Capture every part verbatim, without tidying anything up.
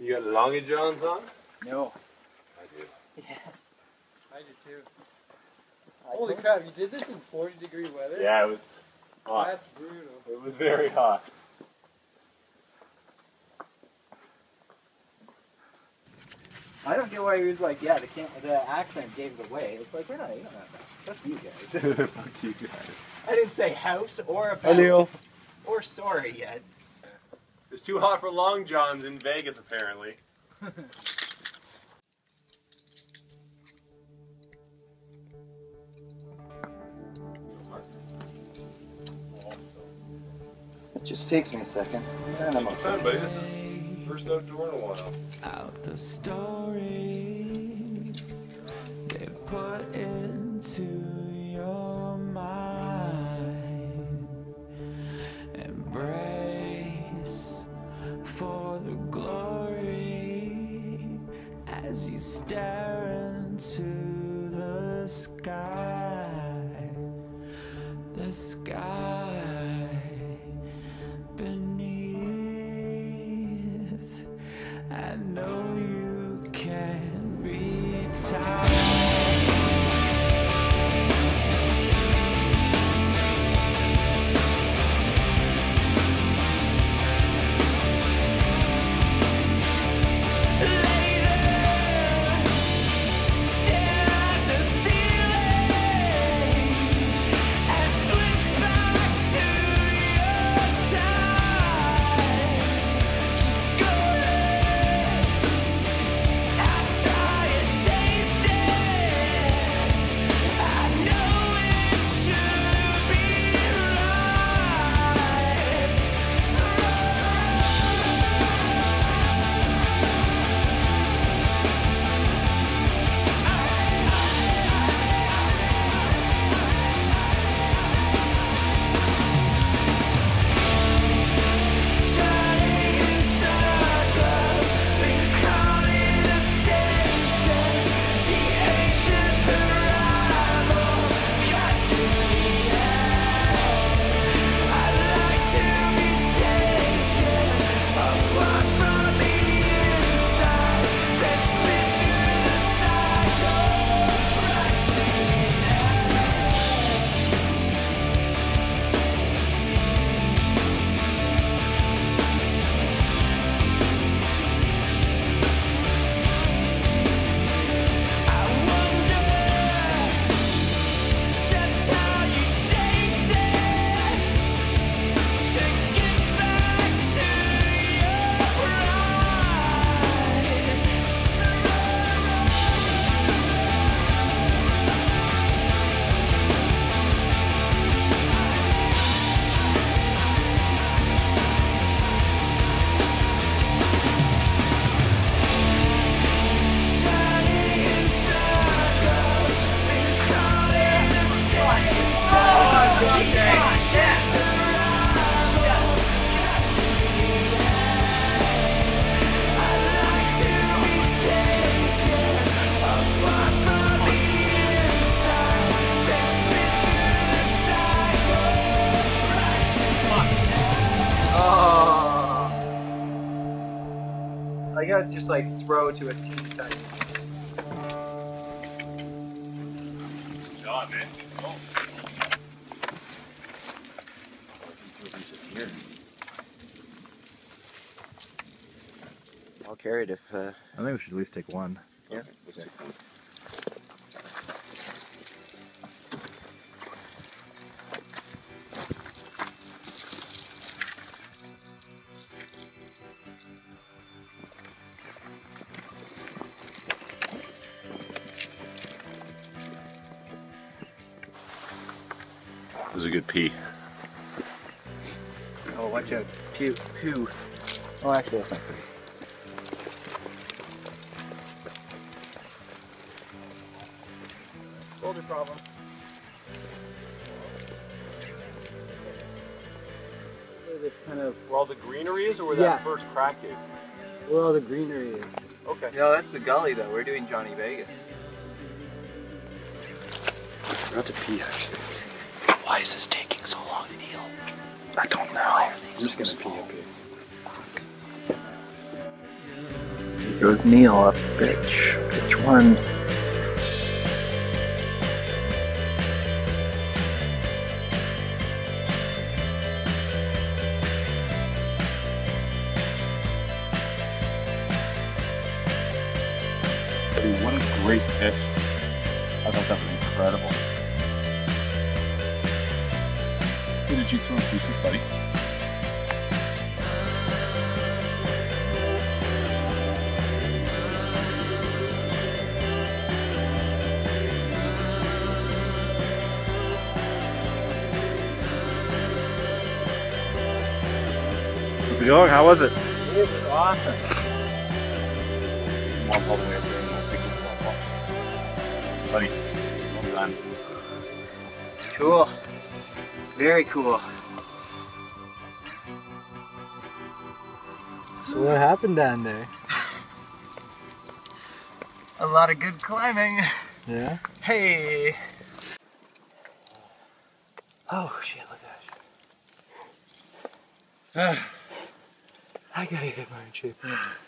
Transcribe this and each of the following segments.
You got Longy Johns on? No. I do. Yeah. I do too. I Holy told- crap, you did this in forty degree weather? Yeah, it was hot. That's brutal. It was very hot. I don't get why he was like, yeah, the can the accent gave it away. It's like, we're not, you don't have that. Fuck you guys. Fuck you guys. I didn't say house or about Neil. or sorry yet. It's too hot for Long Johns in Vegas, apparently. It just takes me a second. And I'm Take your time, buddy. This is first outdoor in a while. Out the stories they put into your mind. Embrace for the glory as you stare into the sky. The sky beneath. I know you can be tired. I guess just like throw to a teeny tiny. Good job, man. Oh. I'll carry it if. Uh, I think we should at least take one. yeah. Okay, let's take one. It was a good pee. Oh, watch out. Pew. Pew. Oh, actually, that's not pretty. Shoulder problem. Where this kind of, Where all the greenery is, or where Yeah. that first crack is? where all the greenery is. Okay. No, that's the gully though. We're doing Johnny Vegas. I forgot to pee actually. Why is this taking so long to heal? I don't know. I'm just gonna pee up here. Goes Neil up pitch. Pitch one. Dude, what a great pitch. I thought that was incredible. Who did you throw a piece of, buddy? How's it going? How was it? It was awesome. One ball away from the big ball. Buddy, well done. Cool. Very cool. So what happened down there? A lot of good climbing. Yeah? Hey. Oh shit, look at that. I gotta get my own shape.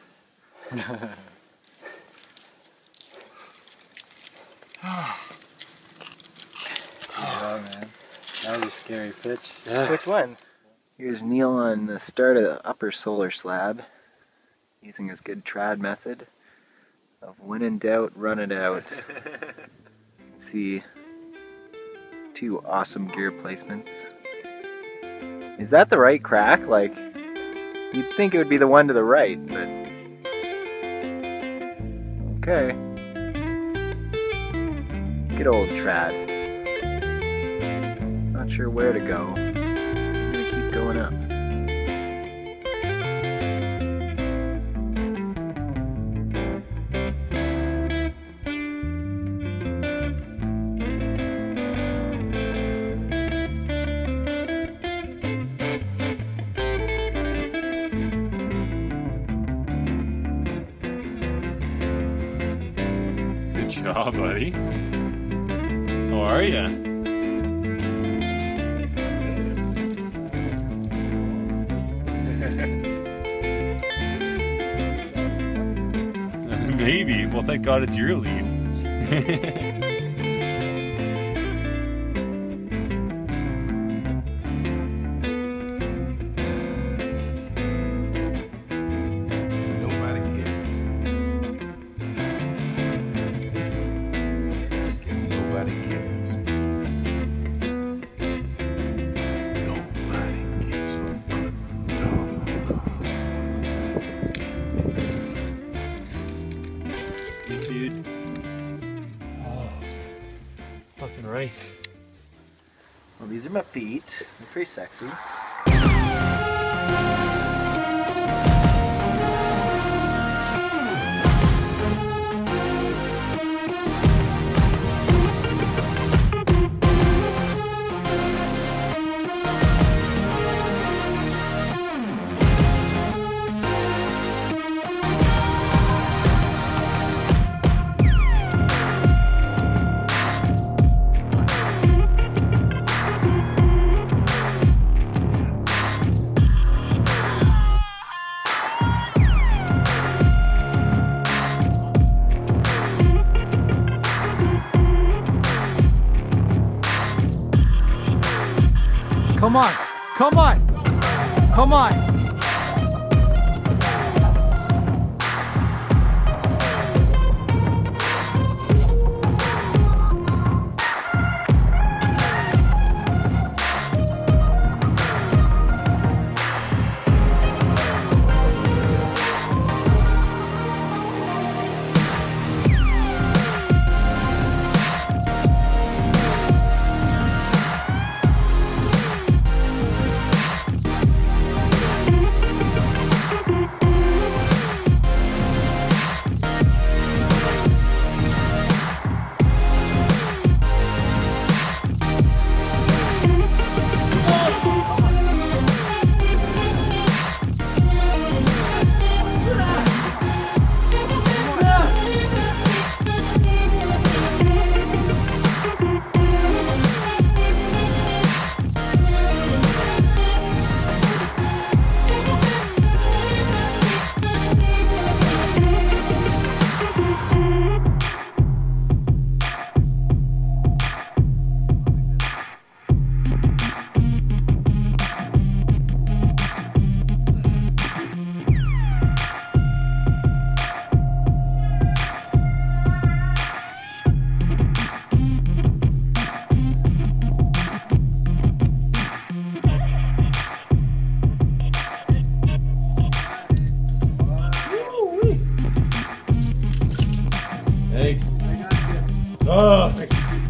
Oh man, that was a scary pitch. Which one? Here's Neil on the start of the upper solar slab, using his good trad method of when in doubt, run it out. See two awesome gear placements. Is that the right crack? Like, you'd think it would be the one to the right, but okay. Good old trad. Not sure where to go. I'm gonna keep going up. Good job, buddy. How are ya? Maybe. Well, thank God it's your lead. Dude. Oh, fucking right. Well, these are my feet. They're pretty sexy. Come on, come on, come on. Oh, thank you.